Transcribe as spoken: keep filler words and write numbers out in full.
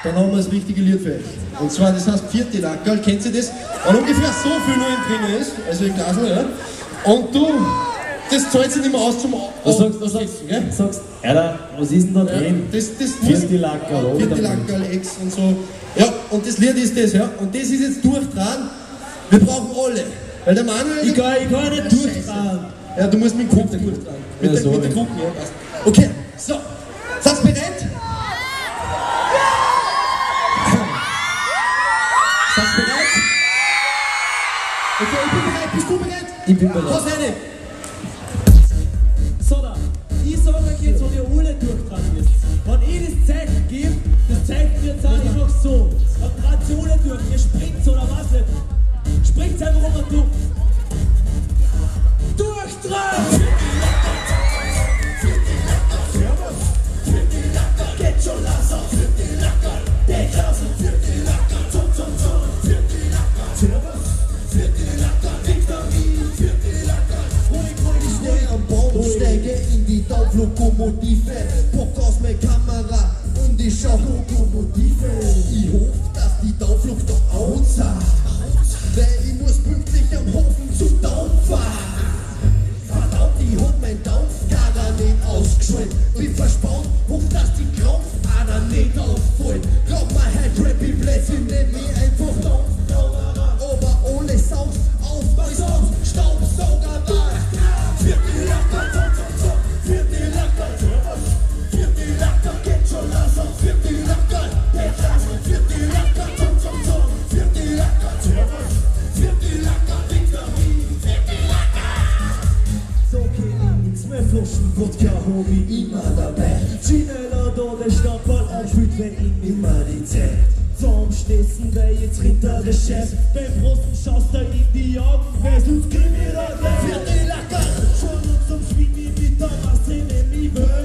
dann haben wir das richtige Lied für euch. Und zwar, das heißt Vierte Lackerl, kennt ihr das? Und ungefähr so viel nur im drin ist, also im Glas, ja. Und du, das zahlt sich nicht mehr aus zum Was sagst du? Sagst, gell? sagst, Alter, was ist denn da Ja, drin? das, das Vierte Lackerl, oder? Vierte Lackerl, Ex und so. Ja, und das Lied ist das, ja. Und das ist jetzt durchtragen. Wir brauchen alle. Weil der Manuel... Ich kann, ich kann nicht durchtragen. Ja, du musst mit dem Kopf durchtragen. Mit, Ja, der, mit der sorry. Gruppe, ja, passt. Okay, so. Seid ihr bereit? Seid ihr bereit? Okay, ich bin bereit. Bist du bereit? Ich bin bereit. Was eine? So, da. Ich sage euch jetzt, wo ihr alle durchtragen müsst. Wenn ich das Zeichen gebe, das Zeichen wird sagen, ich mach's so. Dann tragt ihr alle durch. Ihr springt oder was nicht. Springt einfach runter durch. Durchtragen! Geht schon langsam. Der Klasse. Steige in die Dampflokomotive, bock aus meine Kamera und ich schau Lokomotive. Ich hoff, dass die Dampflok da aussah, weil ich muss pünktlich am Hofen zum Dampfer. Verdammt, ich hab mein Dampfkader nicht ausgeschaltet. Bin verspannt, hoff, dass die Krampfader nicht auffallen. Glaub mir, heute Rappy Blödsinn, nenn mich einfach Dampf. Aber ohne Sound auf mein Sound, Staubsauger da. Vierte Lacker, vierte Lacker, vierte Lacker, geht schon langsam. Vierte Lacker, der Klasse, vierte Lacker, zum, zum, zum. Vierte Lacker, vierte Lacker, Victory, vierte Lacker. So kenn ich nix mehr fluschen, Wodka, Hobby, immer dabei. Schneller da der Stammball auffühlt, wenn ich immer die Zeit. Zum Schnitzen, der jetzt hinter der Chef. Beim Russen schaust du in die Augen, wer sonst kriminell. Vierte Lacker, schon zum Schwieg, wie mit Thomas drin, in die Welt.